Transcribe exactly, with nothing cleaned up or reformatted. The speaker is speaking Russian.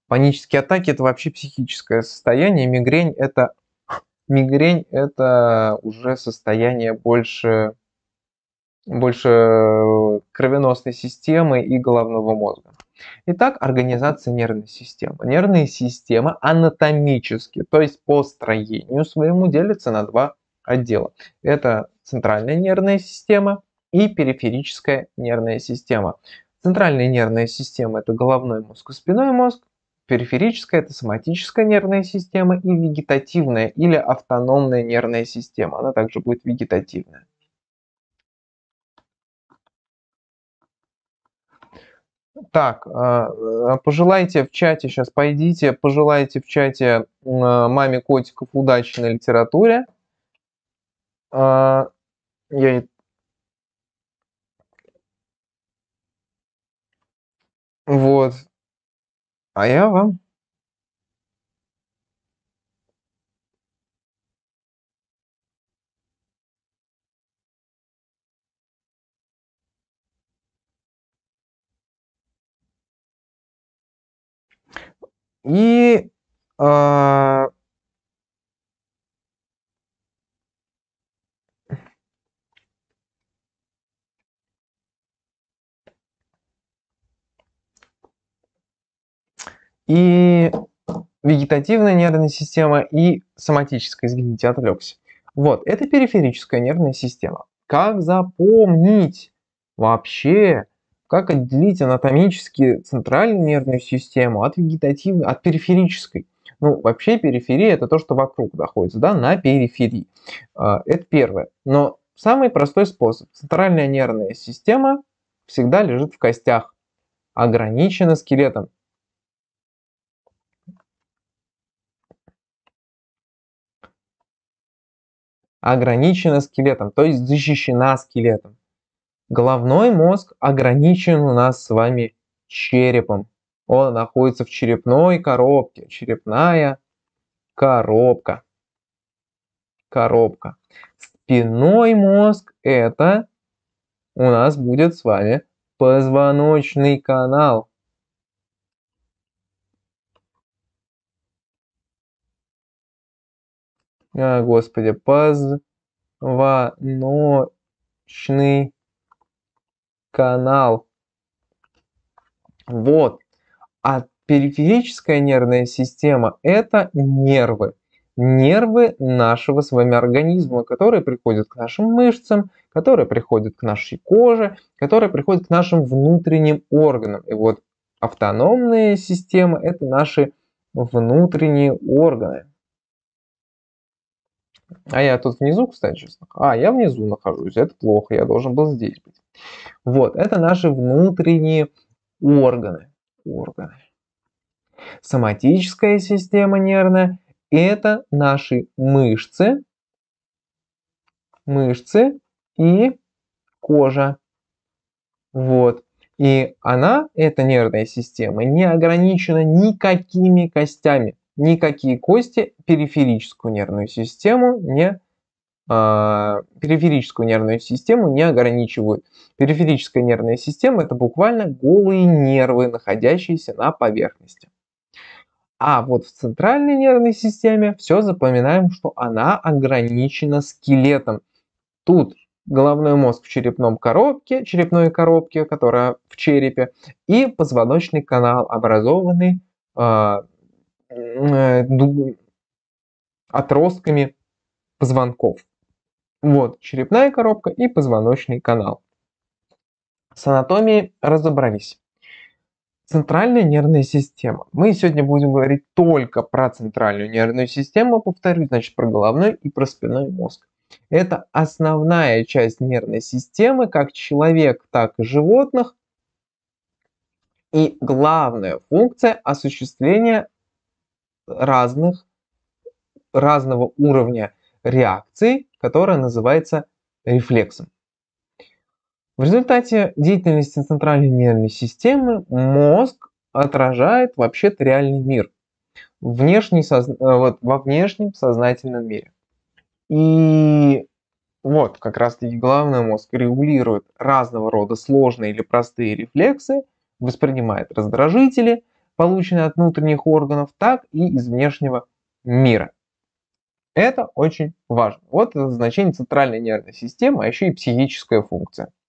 Панические атаки — это вообще психическое состояние. Мигрень — это мигрень это уже состояние больше больше кровеносной системы и головного мозга. Итак, организация нервной системы. Нервная система анатомически, то есть по строению своему, делится на два отдела. Это центральная нервная система и периферическая нервная система. Центральная нервная система — это головной мозг и спинной мозг. Периферическая — это соматическая нервная система и вегетативная или автономная нервная система. Она также будет вегетативная. Так, а, пожелайте в чате, сейчас пойдите, пожелайте в чате маме котиков удачи на литературе. А, я... Вот. А я вам. И... А... И вегетативная нервная система, и соматическая, извините, отвлекся. Вот, это периферическая нервная система. Как запомнить вообще, как отделить анатомически центральную нервную систему от вегетативной, от периферической? Ну, вообще периферия — это то, что вокруг находится, да, на периферии. Это первое. Но самый простой способ. Центральная нервная система всегда лежит в костях, ограничена скелетом. Ограничена скелетом, то есть защищена скелетом. Головной мозг ограничен у нас с вами черепом. Он находится в черепной коробке. Черепная коробка. Коробка. Спинной мозг — это у нас будет с вами позвоночный канал. А, господи, позвоночный канал. Вот. А периферическая нервная система — это нервы. Нервы нашего с вами организма, которые приходят к нашим мышцам, которые приходят к нашей коже, которые приходят к нашим внутренним органам. И вот автономная система — это наши внутренние органы. А я тут внизу, кстати, сейчас. А, я внизу нахожусь. Это плохо, я должен был здесь быть. Вот, это наши внутренние органы. Органы. Соматическая система нервная — это наши мышцы, мышцы и кожа. Вот. И она, эта нервная система, не ограничена никакими костями. Никакие кости периферическую нервную систему не э, периферическую нервную систему не ограничивают. Периферическая нервная система — это буквально голые нервы, находящиеся на поверхности. А вот в центральной нервной системе все запоминаем, что она ограничена скелетом. Тут головной мозг в черепном коробке, черепной коробке, которая в черепе, и позвоночный канал, образованный э, э, отростками позвонков. Вот черепная коробка и позвоночный канал. С анатомией разобрались. Центральная нервная система. Мы сегодня будем говорить только про центральную нервную систему, повторюсь, значит, про головной и про спинной мозг. Это основная часть нервной системы, как человек, так и животных. И главная функция осуществления разных, разного уровня реакций, которая называется рефлексом. В результате деятельности центральной нервной системы мозг отражает вообще-то реальный мир внешний, вот, во внешнем сознательном мире. И вот как раз-таки головной мозг регулирует разного рода сложные или простые рефлексы, воспринимает раздражители, полученные от внутренних органов, так и из внешнего мира. Это очень важно. Вот это значение центральной нервной системы, а еще и психическая функция.